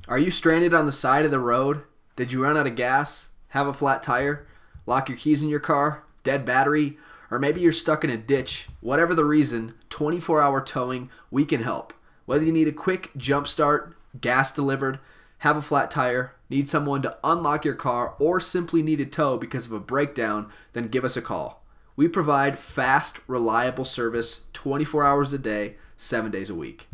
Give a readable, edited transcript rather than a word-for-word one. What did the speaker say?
Are you stranded on the side of the road? Did you run out of gas? Have a flat tire? Lock your keys in your car? Dead battery? Or maybe you're stuck in a ditch. Whatever the reason, 24-hour towing, we can help. Whether you need a quick jump start, gas delivered, have a flat tire, need someone to unlock your car, or simply need a tow because of a breakdown, then give us a call. We provide fast, reliable service 24 hours a day, 7 days a week.